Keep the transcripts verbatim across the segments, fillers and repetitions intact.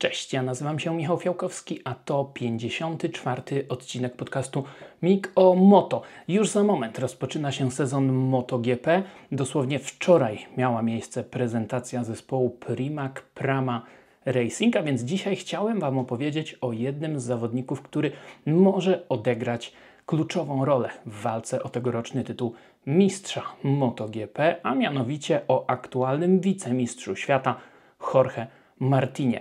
Cześć, ja nazywam się Michał Fiałkowski, a to pięćdziesiąty czwarty odcinek podcastu Mig o Moto. Już za moment rozpoczyna się sezon MotoGP. Dosłownie wczoraj miała miejsce prezentacja zespołu Pramac Prama Racing, a więc dzisiaj chciałem Wam opowiedzieć o jednym z zawodników, który może odegrać kluczową rolę w walce o tegoroczny tytuł mistrza MotoGP, a mianowicie o aktualnym wicemistrzu świata Jorge Martinie.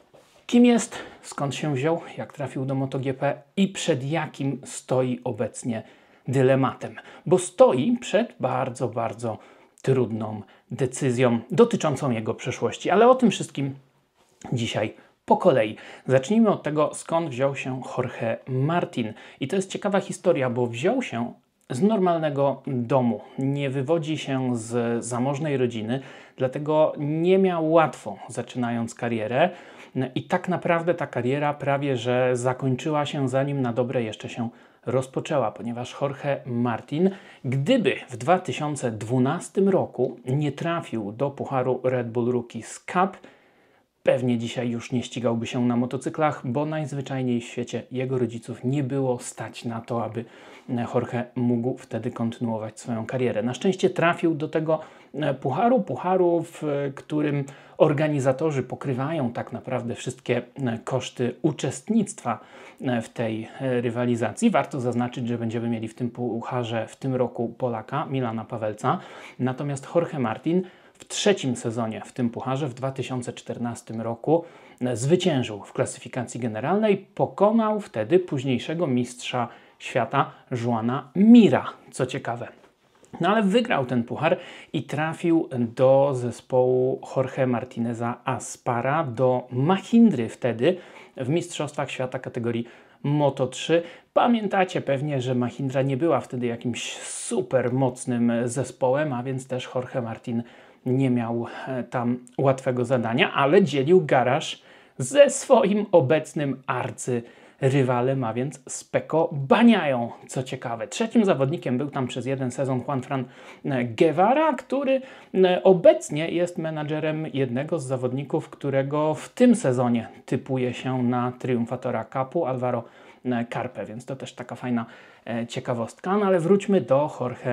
Kim jest, skąd się wziął, jak trafił do MotoGP i przed jakim stoi obecnie dylematem? Bo stoi przed bardzo, bardzo trudną decyzją dotyczącą jego przeszłości. Ale o tym wszystkim dzisiaj po kolei. Zacznijmy od tego, skąd wziął się Jorge Martin. I to jest ciekawa historia, bo wziął się z normalnego domu. Nie wywodzi się z zamożnej rodziny, dlatego nie miał łatwo zaczynając karierę. I tak naprawdę ta kariera prawie że zakończyła się, zanim na dobre jeszcze się rozpoczęła, ponieważ Jorge Martin, gdyby w dwa tysiące dwunastym roku nie trafił do pucharu Red Bull Rookies Cup, pewnie dzisiaj już nie ścigałby się na motocyklach, bo najzwyczajniej w świecie jego rodziców nie było stać na to, aby Jorge mógł wtedy kontynuować swoją karierę. Na szczęście trafił do tego pucharu, pucharu, w którym organizatorzy pokrywają tak naprawdę wszystkie koszty uczestnictwa w tej rywalizacji. Warto zaznaczyć, że będziemy mieli w tym pucharze w tym roku Polaka, Milana Pawelca. Natomiast Jorge Martin w trzecim sezonie w tym pucharze w dwa tysiące czternastym roku zwyciężył w klasyfikacji generalnej, pokonał wtedy późniejszego mistrza świata Joana Mira, co ciekawe. No ale wygrał ten puchar i trafił do zespołu Jorge Martineza Aspara, do Mahindry wtedy w Mistrzostwach Świata kategorii Moto trzy. Pamiętacie pewnie, że Mahindra nie była wtedy jakimś super mocnym zespołem, a więc też Jorge Martin nie miał tam łatwego zadania, ale dzielił garaż ze swoim obecnym arcyrywalem, a więc z Pecco Bagnają, co ciekawe. Trzecim zawodnikiem był tam przez jeden sezon Juanfran Guevara, który obecnie jest menadżerem jednego z zawodników, którego w tym sezonie typuje się na triumfatora Cupu, Alvaro Carpe, więc to też taka fajna ciekawostka. No ale wróćmy do Jorge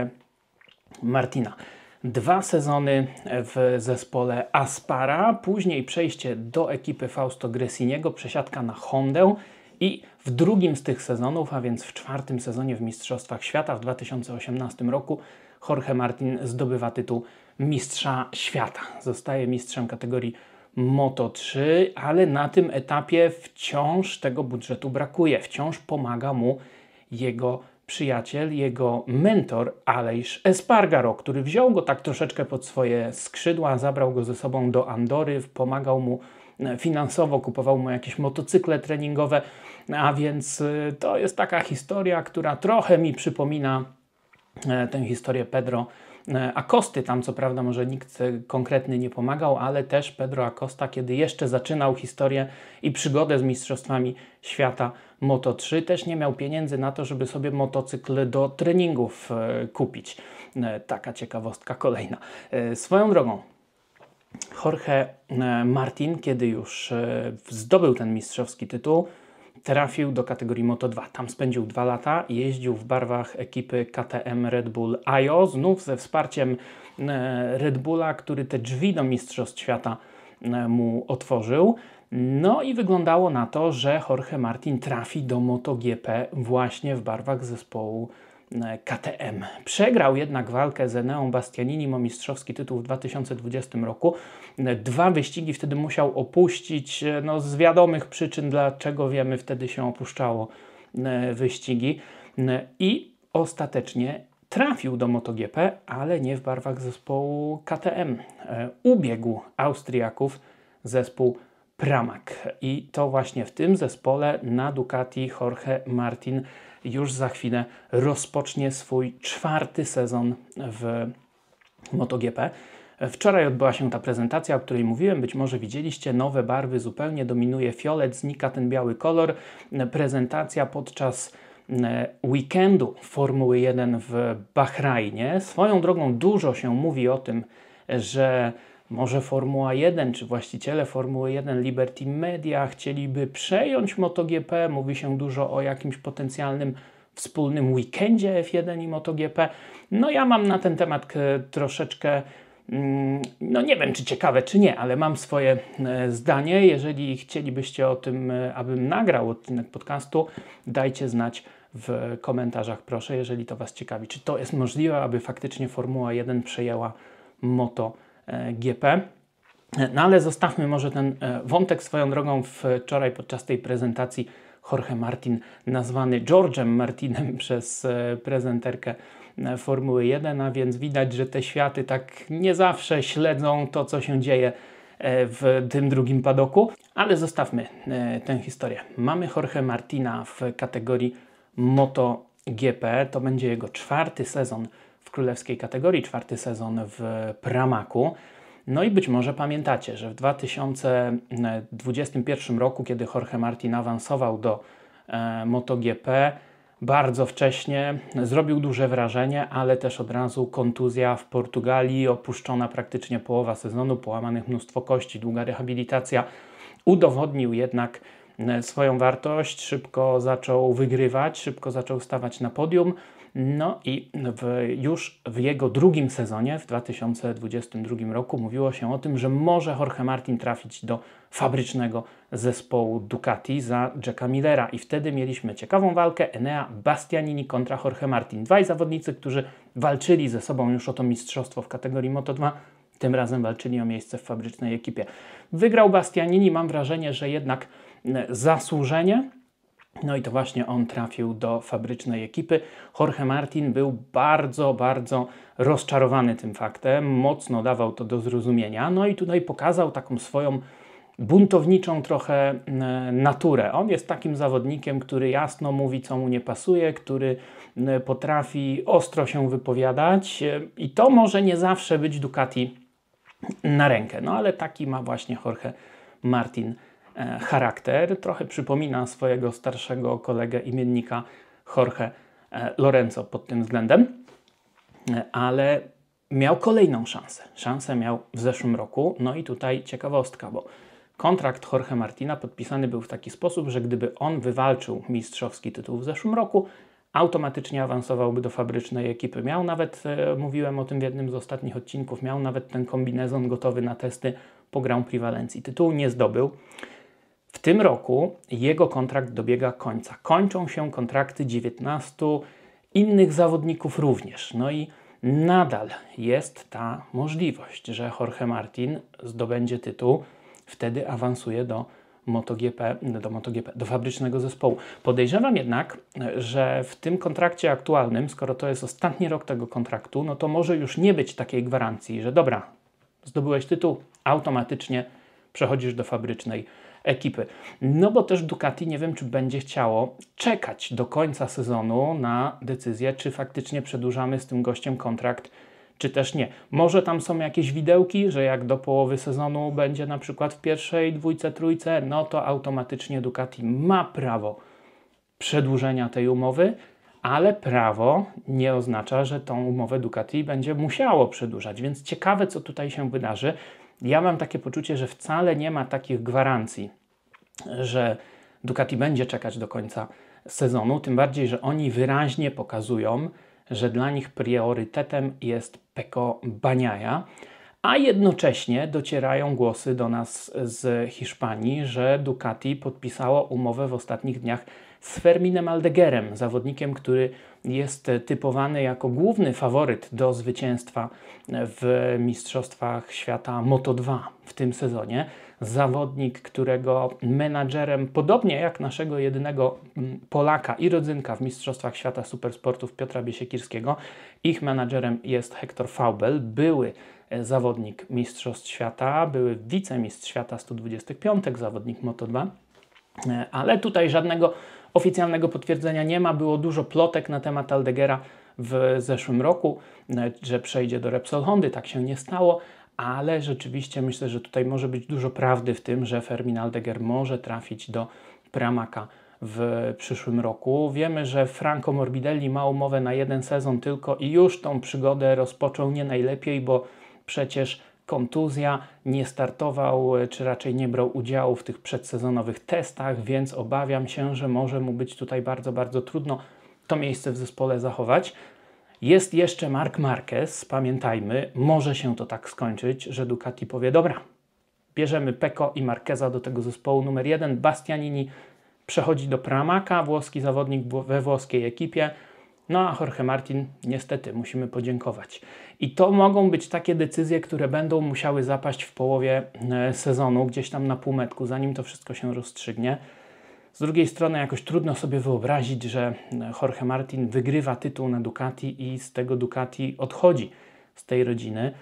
Martina. Dwa sezony w zespole Aspara, później przejście do ekipy Fausto Gresiniego, przesiadka na Hondę i w drugim z tych sezonów, a więc w czwartym sezonie w Mistrzostwach Świata w dwa tysiące osiemnastym roku Jorge Martin zdobywa tytuł mistrza świata. Zostaje mistrzem kategorii Moto trzy, ale na tym etapie wciąż tego budżetu brakuje. Wciąż pomaga mu jego przyjaciel, jego mentor Aleix Espargaro, który wziął go tak troszeczkę pod swoje skrzydła, zabrał go ze sobą do Andory, pomagał mu finansowo, kupował mu jakieś motocykle treningowe, a więc to jest taka historia, która trochę mi przypomina tę historię Pedro Acosty. Tam co prawda może nikt konkretny nie pomagał, ale też Pedro Acosta, kiedy jeszcze zaczynał historię i przygodę z Mistrzostwami Świata Moto trzy, też nie miał pieniędzy na to, żeby sobie motocykl do treningów kupić. Taka ciekawostka kolejna. Swoją drogą, Jorge Martin, kiedy już zdobył ten mistrzowski tytuł, trafił do kategorii Moto dwa. Tam spędził dwa lata, jeździł w barwach ekipy K T M Red Bull I O, znów ze wsparciem Red Bulla, który te drzwi do Mistrzostw Świata mu otworzył. No i wyglądało na to, że Jorge Martin trafi do MotoGP właśnie w barwach zespołu K T M. Przegrał jednak walkę z Eneą Bastianinim o mistrzowski tytuł w dwa tysiące dwudziestym roku. Dwa wyścigi wtedy musiał opuścić, no z wiadomych przyczyn, dlaczego wiemy, wtedy się opuszczało wyścigi. I ostatecznie trafił do MotoGP, ale nie w barwach zespołu K T M. Ubiegł Austriaków zespół Pramac. I to właśnie w tym zespole na Ducati Jorge Martin już za chwilę rozpocznie swój czwarty sezon w MotoGP. Wczoraj odbyła się ta prezentacja, o której mówiłem, być może widzieliście, nowe barwy, zupełnie dominuje fiolet, znika ten biały kolor. Prezentacja podczas weekendu Formuły jeden w Bahrajnie. Swoją drogą dużo się mówi o tym, że może Formuła jeden, czy właściciele Formuły jeden, Liberty Media chcieliby przejąć MotoGP. Mówi się dużo o jakimś potencjalnym wspólnym weekendzie F jeden i MotoGP. No ja mam na ten temat troszeczkę, no nie wiem czy ciekawe czy nie, ale mam swoje zdanie. Jeżeli chcielibyście o tym, abym nagrał odcinek podcastu, dajcie znać w komentarzach proszę, jeżeli to Was ciekawi. Czy to jest możliwe, aby faktycznie Formuła jeden przejęła MotoGP? No ale zostawmy może ten wątek. Swoją drogą wczoraj podczas tej prezentacji Jorge Martin, nazwany George'em Martinem przez prezenterkę Formuły jeden, a więc widać, że te światy tak nie zawsze śledzą to, co się dzieje w tym drugim padoku, ale zostawmy tę historię. Mamy Jorge Martina w kategorii MotoGP, to będzie jego czwarty sezon w królewskiej kategorii, czwarty sezon w Pramacu. No i być może pamiętacie, że w dwa tysiące dwudziestym pierwszym roku, kiedy Jorge Martin awansował do e, MotoGP, bardzo wcześnie zrobił duże wrażenie, ale też od razu kontuzja w Portugalii, opuszczona praktycznie połowa sezonu, połamanych mnóstwo kości, długa rehabilitacja. Udowodnił jednak swoją wartość, szybko zaczął wygrywać, szybko zaczął stawać na podium. No i w, już w jego drugim sezonie, w dwa tysiące dwudziestym drugim roku, mówiło się o tym, że może Jorge Martin trafić do fabrycznego zespołu Ducati za Jacka Millera. I wtedy mieliśmy ciekawą walkę Enea Bastianini kontra Jorge Martin. Dwaj zawodnicy, którzy walczyli ze sobą już o to mistrzostwo w kategorii Moto dwa, tym razem walczyli o miejsce w fabrycznej ekipie. Wygrał Bastianini, mam wrażenie, że jednak zasłużenie. No i to właśnie on trafił do fabrycznej ekipy. Jorge Martin był bardzo, bardzo rozczarowany tym faktem. Mocno dawał to do zrozumienia. No i tutaj pokazał taką swoją buntowniczą trochę naturę. On jest takim zawodnikiem, który jasno mówi, co mu nie pasuje, który potrafi ostro się wypowiadać i to może nie zawsze być Ducati na rękę. No ale taki ma właśnie Jorge Martin charakter. Trochę przypomina swojego starszego kolegę imiennika Jorge Lorenzo pod tym względem, ale miał kolejną szansę. Szansę miał w zeszłym roku. No i tutaj ciekawostka, bo kontrakt Jorge Martina podpisany był w taki sposób, że gdyby on wywalczył mistrzowski tytuł w zeszłym roku, automatycznie awansowałby do fabrycznej ekipy. Miał nawet, e, mówiłem o tym w jednym z ostatnich odcinków, miał nawet ten kombinezon gotowy na testy po Grand Prix Walencji. Tytułu nie zdobył. W tym roku jego kontrakt dobiega końca. Kończą się kontrakty dziewiętnastu innych zawodników również. No i nadal jest ta możliwość, że Jorge Martin zdobędzie tytuł, wtedy awansuje do MotoGP, do MotoGP, do fabrycznego zespołu. Podejrzewam jednak, że w tym kontrakcie aktualnym, skoro to jest ostatni rok tego kontraktu, no to może już nie być takiej gwarancji, że dobra, zdobyłeś tytuł, automatycznie przechodzisz do fabrycznej ekipy. No bo też Ducati nie wiem, czy będzie chciało czekać do końca sezonu na decyzję, czy faktycznie przedłużamy z tym gościem kontrakt, czy też nie. Może tam są jakieś widełki, że jak do połowy sezonu będzie na przykład w pierwszej dwójce, trójce, no to automatycznie Ducati ma prawo przedłużenia tej umowy, ale prawo nie oznacza, że tą umowę Ducati będzie musiało przedłużać, więc ciekawe, co tutaj się wydarzy. Ja mam takie poczucie, że wcale nie ma takich gwarancji, że Ducati będzie czekać do końca sezonu, tym bardziej, że oni wyraźnie pokazują, że dla nich priorytetem jest Pecco Bagnaia, a jednocześnie docierają głosy do nas z Hiszpanii, że Ducati podpisało umowę w ostatnich dniach z Ferminem Aldeguerem, zawodnikiem, który jest typowany jako główny faworyt do zwycięstwa w Mistrzostwach Świata Moto dwa w tym sezonie. Zawodnik, którego menadżerem, podobnie jak naszego jedynego Polaka i rodzynka w Mistrzostwach Świata Supersportów Piotra Biesiekirskiego, ich menadżerem jest Hector Faubel, były zawodnik Mistrzostw Świata, były wicemistrz świata sto dwadzieścia pięć, zawodnik Moto dwa, ale tutaj żadnego oficjalnego potwierdzenia nie ma. Było dużo plotek na temat Aldeguera w zeszłym roku, że przejdzie do Repsol Hondy. Tak się nie stało, ale rzeczywiście myślę, że tutaj może być dużo prawdy w tym, że Fermin Aldeguer może trafić do Pramaca w przyszłym roku. Wiemy, że Franco Morbidelli ma umowę na jeden sezon tylko i już tą przygodę rozpoczął nie najlepiej, bo przecież kontuzja, nie startował, czy raczej nie brał udziału w tych przedsezonowych testach, więc obawiam się, że może mu być tutaj bardzo, bardzo trudno to miejsce w zespole zachować. Jest jeszcze Marc Marquez, pamiętajmy, może się to tak skończyć, że Ducati powie, dobra, bierzemy Pecco i Marqueza do tego zespołu numer jeden, Bastianini przechodzi do Pramaka, włoski zawodnik we włoskiej ekipie, no a Jorge Martin niestety musimy podziękować. I to mogą być takie decyzje, które będą musiały zapaść w połowie sezonu, gdzieś tam na półmetku, zanim to wszystko się rozstrzygnie. Z drugiej strony jakoś trudno sobie wyobrazić, że Jorge Martin wygrywa tytuł na Ducati i z tego Ducati odchodzi, z tej rodziny,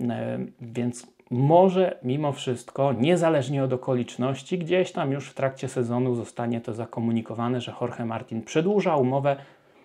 więc może mimo wszystko, niezależnie od okoliczności, gdzieś tam już w trakcie sezonu zostanie to zakomunikowane, że Jorge Martin przedłuża umowę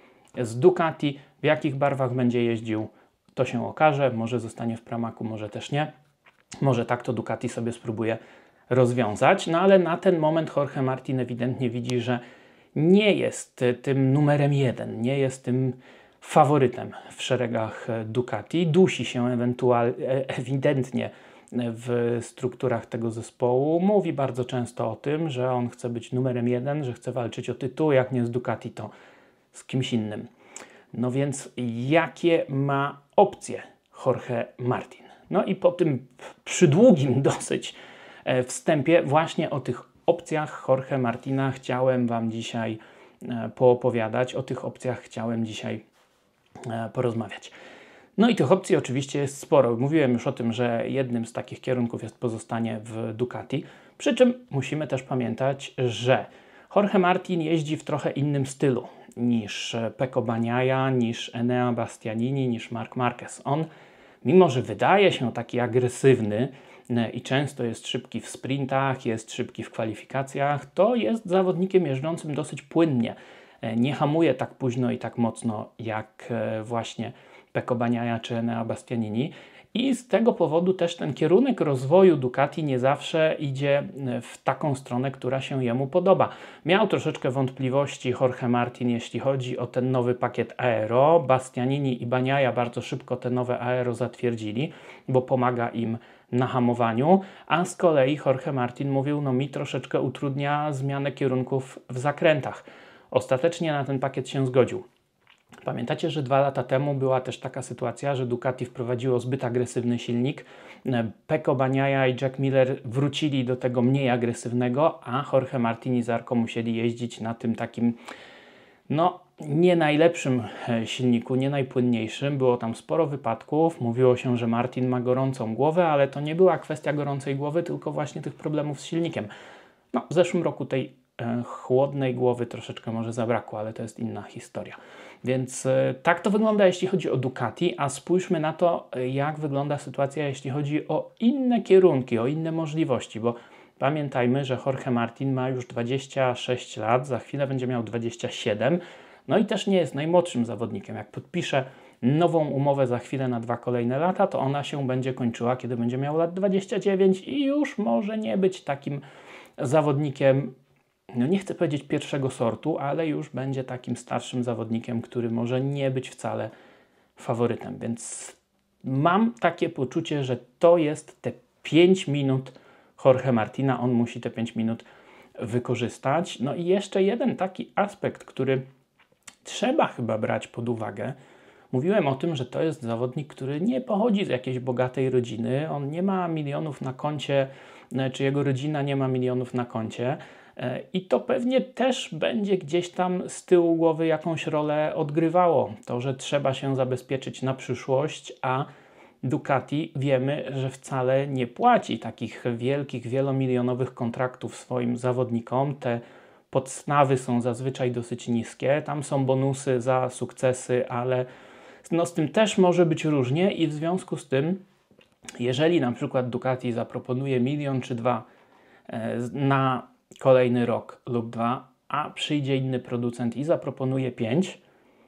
z Ducati. W jakich barwach będzie jeździł, to się okaże. Może zostanie w Pramaku, może też nie. Może tak to Ducati sobie spróbuje rozwiązać. No ale na ten moment Jorge Martin ewidentnie widzi, że nie jest tym numerem jeden, nie jest tym faworytem w szeregach Ducati. Dusi się ewentualnie, ewidentnie w strukturach tego zespołu. Mówi bardzo często o tym, że on chce być numerem jeden, że chce walczyć o tytuł, jak nie z Ducati, to z kimś innym. No więc jakie ma opcje Jorge Martin? No i po tym przydługim dosyć wstępie właśnie o tych opcjach Jorge Martina chciałem Wam dzisiaj poopowiadać, o tych opcjach chciałem dzisiaj porozmawiać. No i tych opcji oczywiście jest sporo. Mówiłem już o tym, że jednym z takich kierunków jest pozostanie w Ducati, przy czym musimy też pamiętać, że Jorge Martin jeździ w trochę innym stylu niż Pecco Bagnaia, niż Enea Bastianini, niż Marc Marquez. On, mimo że wydaje się taki agresywny i często jest szybki w sprintach, jest szybki w kwalifikacjach, to jest zawodnikiem jeżdżącym dosyć płynnie. Nie hamuje tak późno i tak mocno jak właśnie Pecco Bagnaia czy Enea Bastianini. I z tego powodu też ten kierunek rozwoju Ducati nie zawsze idzie w taką stronę, która się jemu podoba. Miał troszeczkę wątpliwości Jorge Martin, jeśli chodzi o ten nowy pakiet Aero. Bastianini i Bagnaia bardzo szybko te nowe Aero zatwierdzili, bo pomaga im na hamowaniu, a z kolei Jorge Martin mówił, no mi troszeczkę utrudnia zmianę kierunków w zakrętach. Ostatecznie na ten pakiet się zgodził. Pamiętacie, że dwa lata temu była też taka sytuacja, że Ducati wprowadziło zbyt agresywny silnik. Pecco Bagnaia i Jack Miller wrócili do tego mniej agresywnego, a Jorge Martin i Zarco musieli jeździć na tym takim, no, nie najlepszym silniku, nie najpłynniejszym. Było tam sporo wypadków. Mówiło się, że Martin ma gorącą głowę, ale to nie była kwestia gorącej głowy, tylko właśnie tych problemów z silnikiem. No, w zeszłym roku tej e, chłodnej głowy troszeczkę może zabrakło, ale to jest inna historia. Więc e, tak to wygląda, jeśli chodzi o Ducati, a spójrzmy na to, jak wygląda sytuacja, jeśli chodzi o inne kierunki, o inne możliwości, bo pamiętajmy, że Jorge Martin ma już dwadzieścia sześć lat, za chwilę będzie miał dwadzieścia siedem, no i też nie jest najmłodszym zawodnikiem. Jak podpisze nową umowę za chwilę na dwa kolejne lata, to ona się będzie kończyła, kiedy będzie miał lat dwadzieścia dziewięć i już może nie być takim zawodnikiem, no nie chcę powiedzieć pierwszego sortu, ale już będzie takim starszym zawodnikiem, który może nie być wcale faworytem. Więc mam takie poczucie, że to jest te pięć minut Jorge Martina. On musi te pięć minut wykorzystać. No i jeszcze jeden taki aspekt, który trzeba chyba brać pod uwagę. Mówiłem o tym, że to jest zawodnik, który nie pochodzi z jakiejś bogatej rodziny. On nie ma milionów na koncie, czy jego rodzina nie ma milionów na koncie. I to pewnie też będzie gdzieś tam z tyłu głowy jakąś rolę odgrywało. To, że trzeba się zabezpieczyć na przyszłość, a Ducati wiemy, że wcale nie płaci takich wielkich, wielomilionowych kontraktów swoim zawodnikom. Te podstawy są zazwyczaj dosyć niskie. Tam są bonusy za sukcesy, ale no z tym też może być różnie i w związku z tym, jeżeli na przykład Ducati zaproponuje milion czy dwa na kolejny rok lub dwa, a przyjdzie inny producent i zaproponuje pięć,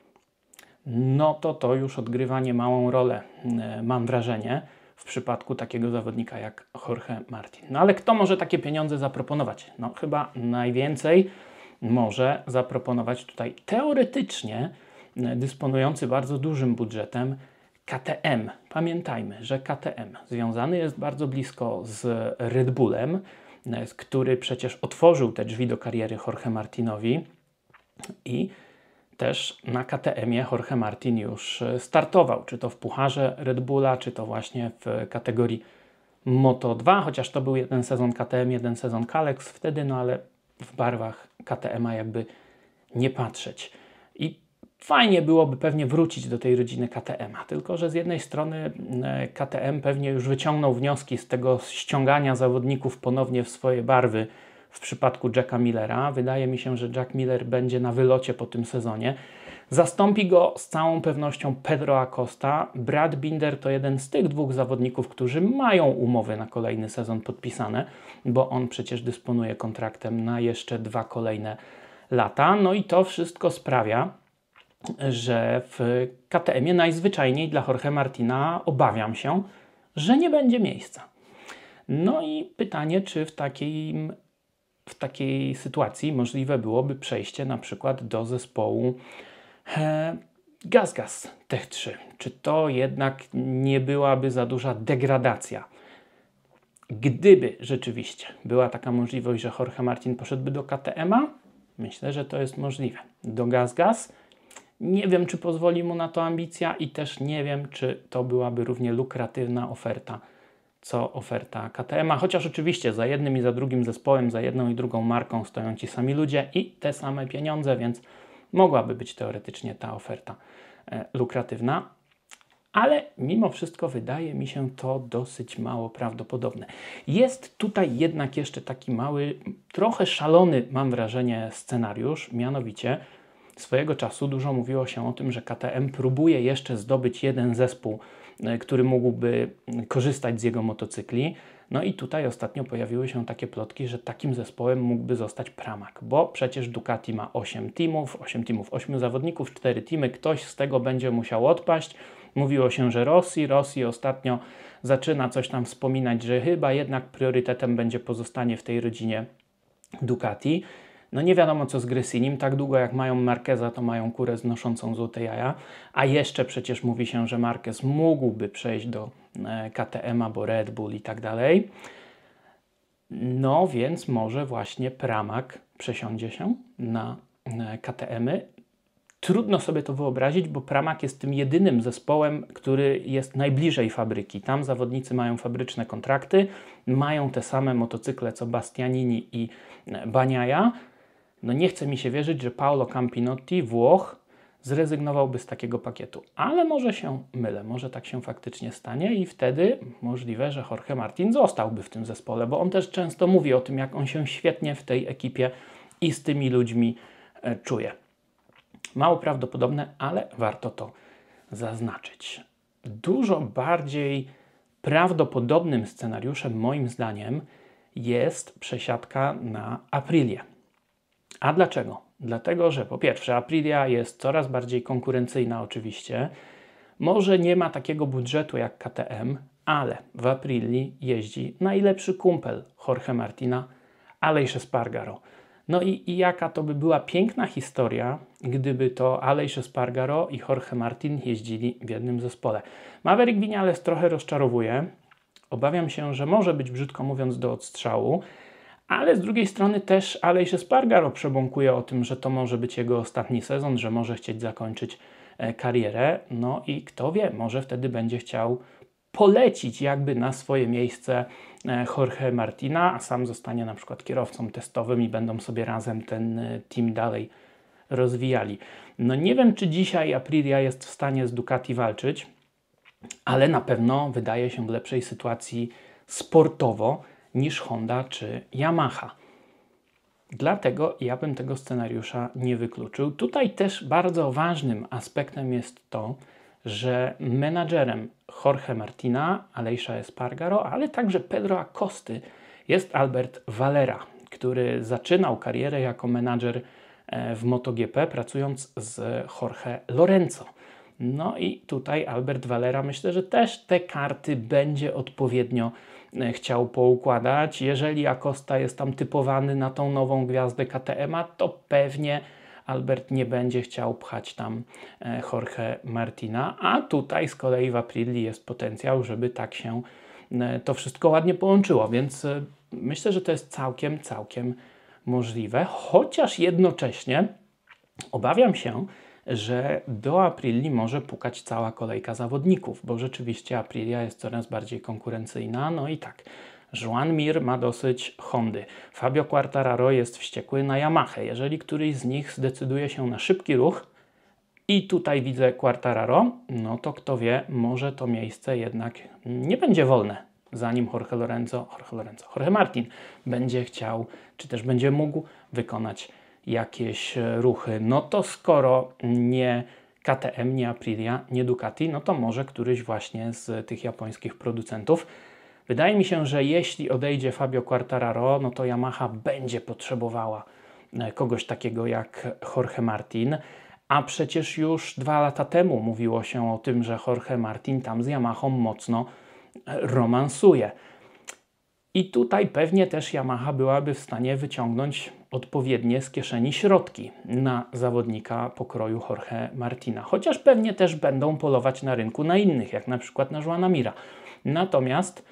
no to to już odgrywa niemałą rolę, mam wrażenie, w przypadku takiego zawodnika jak Jorge Martin. No ale kto może takie pieniądze zaproponować? No chyba najwięcej może zaproponować tutaj teoretycznie dysponujący bardzo dużym budżetem K T M. Pamiętajmy, że K T M związany jest bardzo blisko z Red Bullem, który przecież otworzył te drzwi do kariery Jorge Martinowi i też na K T M-ie Jorge Martin już startował, czy to w pucharze Red Bulla, czy to właśnie w kategorii Moto dwa, chociaż to był jeden sezon K T M, jeden sezon Kalex wtedy, no ale w barwach K T M-a jakby nie patrzeć. I fajnie byłoby pewnie wrócić do tej rodziny K T M-a, tylko że z jednej strony K T M pewnie już wyciągnął wnioski z tego ściągania zawodników ponownie w swoje barwy w przypadku Jacka Millera. Wydaje mi się, że Jack Miller będzie na wylocie po tym sezonie. Zastąpi go z całą pewnością Pedro Acosta. Brad Binder to jeden z tych dwóch zawodników, którzy mają umowy na kolejny sezon podpisane, bo on przecież dysponuje kontraktem na jeszcze dwa kolejne lata. No i to wszystko sprawia, że w K T M-ie najzwyczajniej dla Jorge Martina obawiam się, że nie będzie miejsca. No i pytanie, czy w takiej, w takiej sytuacji możliwe byłoby przejście na przykład do zespołu e, GasGas Tech trzy. Czy to jednak nie byłaby za duża degradacja? Gdyby rzeczywiście była taka możliwość, że Jorge Martin poszedłby do K T M-a, myślę, że to jest możliwe. Do GasGas nie wiem, czy pozwoli mu na to ambicja i też nie wiem, czy to byłaby równie lukratywna oferta, co oferta K T M-a. Chociaż oczywiście za jednym i za drugim zespołem, za jedną i drugą marką stoją ci sami ludzie i te same pieniądze, więc mogłaby być teoretycznie ta oferta e, lukratywna. Ale mimo wszystko wydaje mi się to dosyć mało prawdopodobne. Jest tutaj jednak jeszcze taki mały, trochę szalony, mam wrażenie, scenariusz, mianowicie swojego czasu dużo mówiło się o tym, że K T M próbuje jeszcze zdobyć jeden zespół, który mógłby korzystać z jego motocykli. No i tutaj ostatnio pojawiły się takie plotki, że takim zespołem mógłby zostać Pramac, bo przecież Ducati ma osiem teamów, osiem teamów, ośmiu zawodników, cztery teamy, ktoś z tego będzie musiał odpaść. Mówiło się, że Rossi, Rossi ostatnio zaczyna coś tam wspominać, że chyba jednak priorytetem będzie pozostanie w tej rodzinie Ducati. No nie wiadomo co z Gressinim, tak długo jak mają Marqueza, to mają kurę znoszącą złote jaja, a jeszcze przecież mówi się, że Marquez mógłby przejść do K T M-a, bo Red Bull i tak dalej. No więc może właśnie Pramac przesiądzie się na K T M-y. Trudno sobie to wyobrazić, bo Pramac jest tym jedynym zespołem, który jest najbliżej fabryki. Tam zawodnicy mają fabryczne kontrakty, mają te same motocykle co Bastianini i Bagnaia. No nie chce mi się wierzyć, że Paolo Campinotti, Włoch, zrezygnowałby z takiego pakietu. Ale może się mylę, może tak się faktycznie stanie i wtedy możliwe, że Jorge Martin zostałby w tym zespole, bo on też często mówi o tym, jak on się świetnie w tej ekipie i z tymi ludźmi e, czuje. Mało prawdopodobne, ale warto to zaznaczyć. Dużo bardziej prawdopodobnym scenariuszem moim zdaniem jest przesiadka na Aprilię. A dlaczego? Dlatego, że po pierwsze Aprilia jest coraz bardziej konkurencyjna oczywiście. Może nie ma takiego budżetu jak K T M, ale w Aprilii jeździ najlepszy kumpel Jorge Martina, Aleix Espargaro. No i, i jaka to by była piękna historia, gdyby to Aleix Espargaro i Jorge Martin jeździli w jednym zespole. Maverick Viñales trochę rozczarowuje. Obawiam się, że może być, brzydko mówiąc, do odstrzału. Ale z drugiej strony też Aleix Espargaro przebąkuje o tym, że to może być jego ostatni sezon, że może chcieć zakończyć e, karierę. No i kto wie, może wtedy będzie chciał polecić jakby na swoje miejsce e, Jorge Martina, a sam zostanie na przykład kierowcą testowym i będą sobie razem ten e, team dalej rozwijali. No nie wiem, czy dzisiaj Aprilia jest w stanie z Ducati walczyć, ale na pewno wydaje się w lepszej sytuacji sportowo niż Honda czy Yamaha. Dlatego ja bym tego scenariusza nie wykluczył. Tutaj też bardzo ważnym aspektem jest to, że menadżerem Jorge Martina, Aleisza Espargaro, ale także Pedro Acosty jest Albert Valera, który zaczynał karierę jako menadżer w MotoGP, pracując z Jorge Lorenzo. No i tutaj Albert Valera, myślę, że też te karty będzie odpowiednio chciał poukładać. Jeżeli Acosta jest tam typowany na tą nową gwiazdę K T M-a, to pewnie Albert nie będzie chciał pchać tam Jorge Martina, a tutaj z kolei w Aprilia jest potencjał, żeby tak się to wszystko ładnie połączyło, więc myślę, że to jest całkiem, całkiem możliwe, chociaż jednocześnie obawiam się, że do Aprilii może pukać cała kolejka zawodników, bo rzeczywiście Aprilia jest coraz bardziej konkurencyjna. No i tak, Joan Mir ma dosyć Hondy, Fabio Quartararo jest wściekły na Yamaha. Jeżeli któryś z nich zdecyduje się na szybki ruch i tutaj widzę Quartararo, no to kto wie, może to miejsce jednak nie będzie wolne, zanim Jorge Lorenzo, Jorge Lorenzo, Jorge Martin będzie chciał, czy też będzie mógł wykonać jakieś ruchy. No to skoro nie K T M, nie Aprilia, nie Ducati, no to może któryś właśnie z tych japońskich producentów. Wydaje mi się, że jeśli odejdzie Fabio Quartararo, no to Yamaha będzie potrzebowała kogoś takiego jak Jorge Martin, a przecież już dwa lata temu mówiło się o tym, że Jorge Martin tam z Yamahą mocno romansuje. I tutaj pewnie też Yamaha byłaby w stanie wyciągnąć odpowiednie z kieszeni środki na zawodnika pokroju Jorge Martina. Chociaż pewnie też będą polować na rynku na innych, jak na przykład na Joana Mira. Natomiast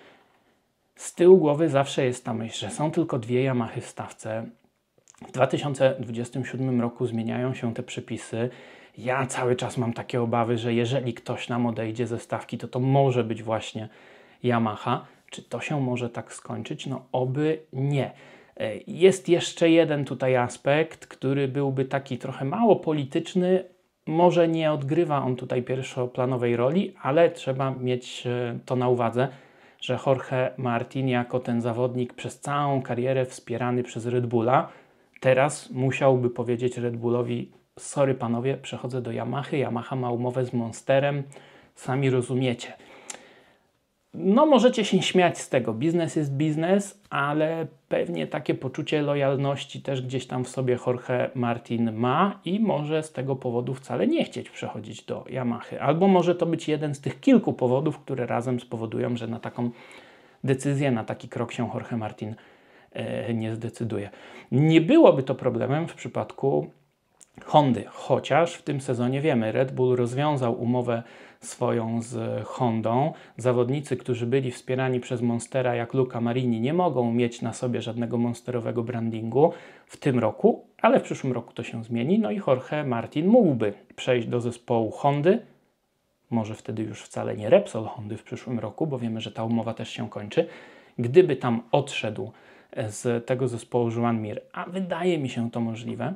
z tyłu głowy zawsze jest ta myśl, że są tylko dwie Yamahy w stawce. W dwa tysiące dwudziestym siódmym roku zmieniają się te przepisy. Ja cały czas mam takie obawy, że jeżeli ktoś nam odejdzie ze stawki, to to może być właśnie Yamaha. Czy to się może tak skończyć? No oby nie. Jest jeszcze jeden tutaj aspekt, który byłby taki trochę mało polityczny. Może nie odgrywa on tutaj pierwszoplanowej roli, ale trzeba mieć to na uwadze, że Jorge Martin jako ten zawodnik przez całą karierę wspierany przez Red Bulla, teraz musiałby powiedzieć Red Bullowi: sorry panowie, przechodzę do Yamahy, Yamaha ma umowę z Monsterem, sami rozumiecie. No możecie się śmiać z tego, biznes jest biznes, ale pewnie takie poczucie lojalności też gdzieś tam w sobie Jorge Martin ma i może z tego powodu wcale nie chcieć przechodzić do Yamahy. Albo może to być jeden z tych kilku powodów, które razem spowodują, że na taką decyzję, na taki krok się Jorge Martin e, nie zdecyduje. Nie byłoby to problemem w przypadku Hondy, chociaż w tym sezonie wiemy, Red Bull rozwiązał umowę swoją z Hondą. Zawodnicy, którzy byli wspierani przez Monstera jak Luca Marini, nie mogą mieć na sobie żadnego monsterowego brandingu w tym roku, ale w przyszłym roku to się zmieni. No i Jorge Martin mógłby przejść do zespołu Hondy, może wtedy już wcale nie Repsol Hondy w przyszłym roku, bo wiemy, że ta umowa też się kończy. Gdyby tam odszedł z tego zespołu Joan Mir, a wydaje mi się to możliwe,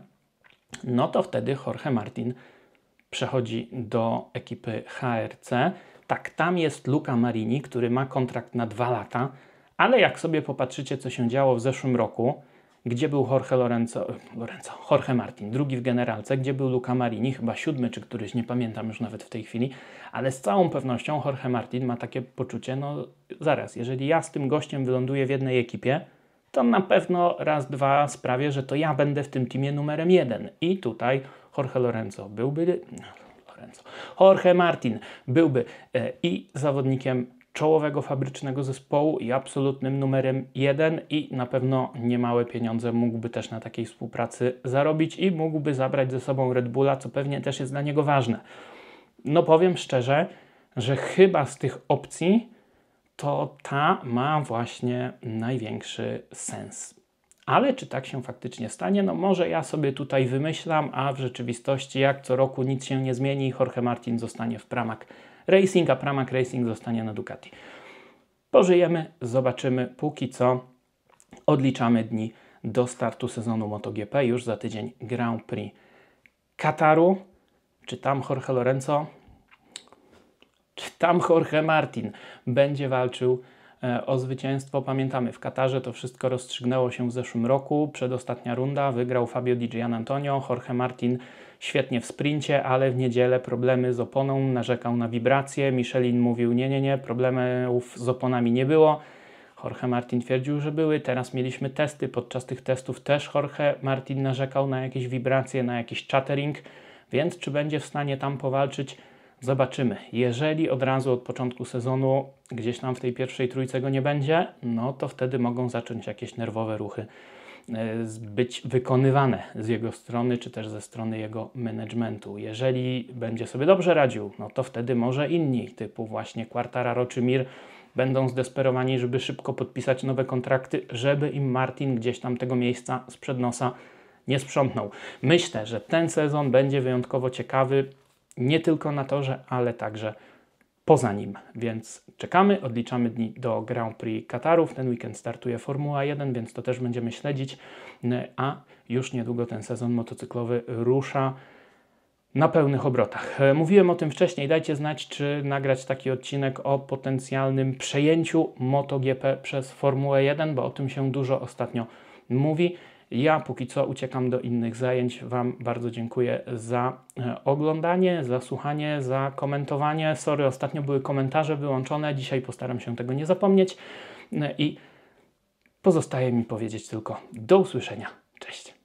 no to wtedy Jorge Martin przechodzi do ekipy H R C. Tak, tam jest Luca Marini, który ma kontrakt na dwa lata, ale jak sobie popatrzycie, co się działo w zeszłym roku, gdzie był Jorge Lorenzo, Lorenzo, Jorge Martin, drugi w generalce, gdzie był Luca Marini, chyba siódmy czy któryś, nie pamiętam już nawet w tej chwili, ale z całą pewnością Jorge Martin ma takie poczucie, no zaraz, jeżeli ja z tym gościem wyląduję w jednej ekipie, to na pewno raz, dwa sprawię, że to ja będę w tym teamie numerem jeden. I tutaj Jorge Lorenzo byłby, Lorenzo, Jorge Martin byłby e, i zawodnikiem czołowego fabrycznego zespołu i absolutnym numerem jeden i na pewno niemałe pieniądze mógłby też na takiej współpracy zarobić i mógłby zabrać ze sobą Red Bulla, co pewnie też jest dla niego ważne. No powiem szczerze, że chyba z tych opcji to ta ma właśnie największy sens. Ale czy tak się faktycznie stanie? No może ja sobie tutaj wymyślam, a w rzeczywistości jak co roku nic się nie zmieni, Jorge Martin zostanie w Pramac Racing, a Pramac Racing zostanie na Ducati. Pożyjemy, zobaczymy. Póki co odliczamy dni do startu sezonu MotoGP. Już za tydzień Grand Prix Kataru. Czy tam Jorge Lorenzo? Czy tam Jorge Martin będzie walczył e, o zwycięstwo? Pamiętamy, w Katarze to wszystko rozstrzygnęło się w zeszłym roku. Przedostatnia runda, wygrał Fabio Di Gianantonio. Jorge Martin świetnie w sprincie, ale w niedzielę problemy z oponą, narzekał na wibracje. Michelin mówił, nie, nie, nie, problemów z oponami nie było. Jorge Martin twierdził, że były. Teraz mieliśmy testy. Podczas tych testów też Jorge Martin narzekał na jakieś wibracje, na jakiś chattering, więc czy będzie w stanie tam powalczyć? Zobaczymy. Jeżeli od razu od początku sezonu gdzieś tam w tej pierwszej trójce go nie będzie, no to wtedy mogą zacząć jakieś nerwowe ruchy być wykonywane z jego strony, czy też ze strony jego managementu. Jeżeli będzie sobie dobrze radził, no to wtedy może inni, typu właśnie Quartararo czy Mir, będą zdesperowani, żeby szybko podpisać nowe kontrakty, żeby im Martin gdzieś tam tego miejsca sprzed nosa nie sprzątnął. Myślę, że ten sezon będzie wyjątkowo ciekawy, nie tylko na torze, ale także poza nim, więc czekamy, odliczamy dni do Grand Prix Kataru. W ten weekend startuje Formuła jeden, więc to też będziemy śledzić, a już niedługo ten sezon motocyklowy rusza na pełnych obrotach. Mówiłem o tym wcześniej, dajcie znać, czy nagrać taki odcinek o potencjalnym przejęciu MotoGP przez Formułę jeden, bo o tym się dużo ostatnio mówi. Ja póki co uciekam do innych zajęć. Wam bardzo dziękuję za oglądanie, za słuchanie, za komentowanie. Sorry, ostatnio były komentarze wyłączone, dzisiaj postaram się tego nie zapomnieć i pozostaje mi powiedzieć tylko do usłyszenia. Cześć!